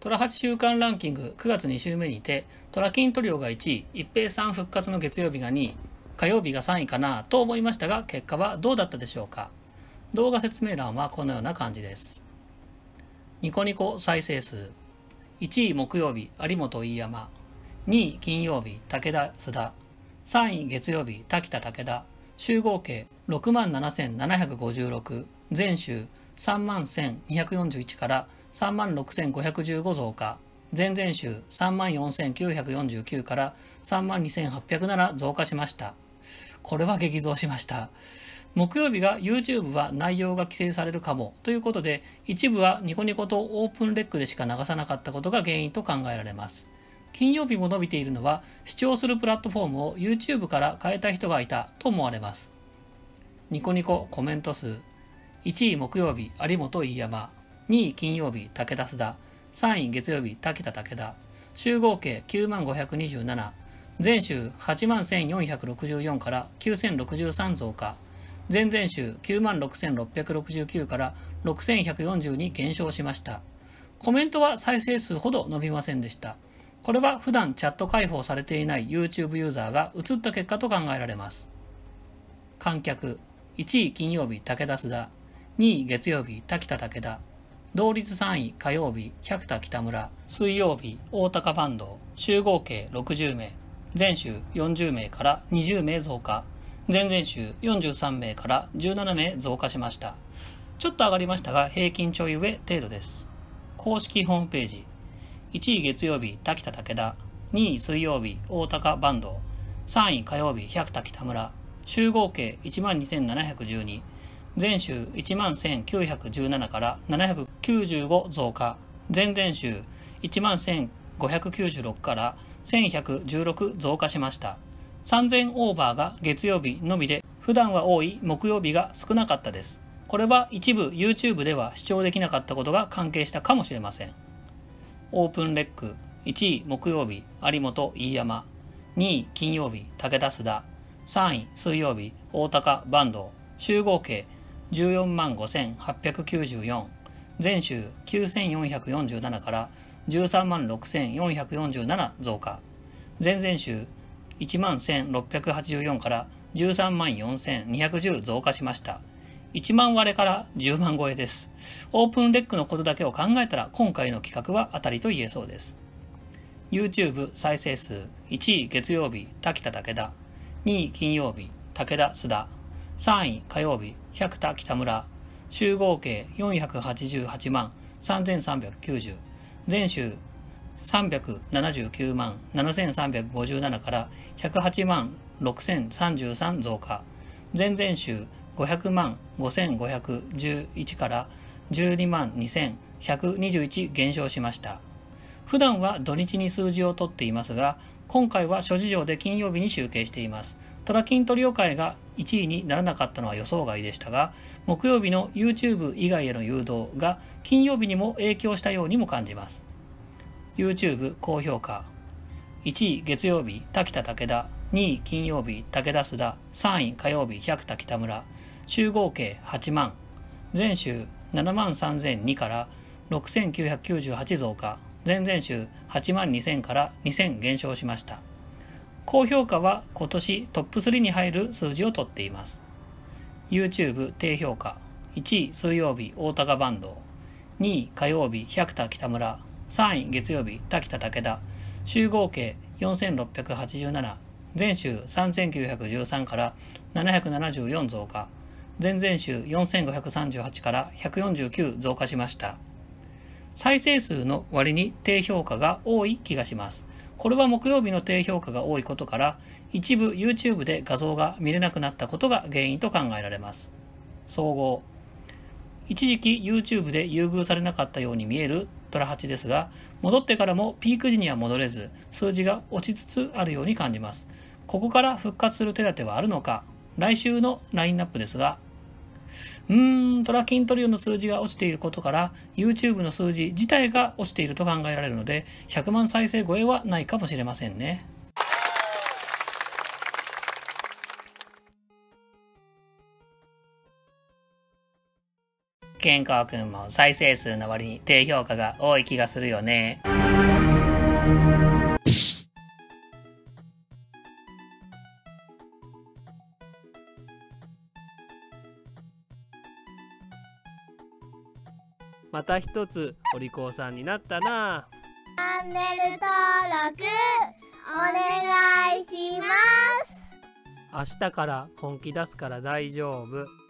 トラ8週間ランキング9月2週目にて、トラキントリオが1位、一平さん復活の月曜日が2位、火曜日が3位かなと思いましたが、結果はどうだったでしょうか。動画説明欄はこのような感じです。ニコニコ再生数。1位木曜日、有本飯山。2位金曜日、武田須田。3位月曜日、滝田武田。集合計 67,756。前週 31,241 から36,515増加。前々週 34,949 から32,807増加しました。これは激増しました。木曜日が YouTube は内容が規制されるかもということで、一部はニコニコとオープンレックでしか流さなかったことが原因と考えられます。金曜日も伸びているのは、視聴するプラットフォームを YouTube から変えた人がいたと思われます。ニコニココメント数。1位木曜日、有本飯山。2位金曜日、武田須田。3位月曜日、滝田武田。集合計 95,527。前週 81,464 から9,063増加。前々週 96,669 から6,140に減少しました。コメントは再生数ほど伸びませんでした。これは普段チャット開放されていない YouTube ユーザーが映った結果と考えられます。観客。1位金曜日、武田須田。2位月曜日、滝田武田。同率3位火曜日、百田北村。水曜日、大高坂東。集合計60名。前週40名から20名増加。前々週43名から17名増加しました。ちょっと上がりましたが平均ちょい上程度です。公式ホームページ。1位月曜日、滝田武田。2位水曜日、大高坂東。3位火曜日、百田北村。集合計 12,712。前週 11,917 から795増加。前々週 11,596 から1,116増加しました。3000オーバーが月曜日のみで、普段は多い木曜日が少なかったです。これは一部 YouTube では視聴できなかったことが関係したかもしれません。オープンレック。1位木曜日、有本飯山。2位金曜日、武田須田。3位水曜日、大高坂東。集合計 145,894。前週 9,447 から136,447 増加。前々週11,684 から134,210増加しました。1万割れから10万超えです。オープンレックのことだけを考えたら今回の企画は当たりと言えそうです。YouTube 再生数。1位月曜日、滝田武田。2位金曜日、武田須田。3位火曜日、百田北村。集合計488万3,390。前週379万7,357から108万6,033増加。前々週500万5,511から12万2,121減少しました。普段は土日に数字を取っていますが、今回は諸事情で金曜日に集計しています。トラキントリオ会が1位にならなかったのは予想外でしたが、木曜日の YouTube 以外への誘導が金曜日にも影響したようにも感じます。YouTube 高評価。1位月曜日、滝田武田。2位金曜日、武田須田。3位火曜日、百田北村。集合計8万。前週73,002から6,998増加。前々週82,000から2,000減少しました。高評価は今年トップ3に入る数字を取っています。YouTube 低評価。1位水曜日、大高坂東。2位火曜日、百田北村。3位月曜日、滝田武田。集合計 4,687。前週 3,913 から774増加。前々週 4,538 から149増加しました。再生数の割に低評価が多い気がします。これは木曜日の低評価が多いことから、一部 YouTube で画像が見れなくなったことが原因と考えられます。総合。一時期 YouTube で優遇されなかったように見えるトラ8ですが、戻ってからもピーク時には戻れず、数字が落ちつつあるように感じます。ここから復活する手立てはあるのか。来週のラインナップですが、トラキントリオの数字が落ちていることから YouTube の数字自体が落ちていると考えられるので、100万再生超えはないかもしれませんね。 健康くんも再生数の割に低評価が多い気がするよね。 また一つお利口さんになったな。 チャンネル登録お願いします。 明日から本気出すから大丈夫。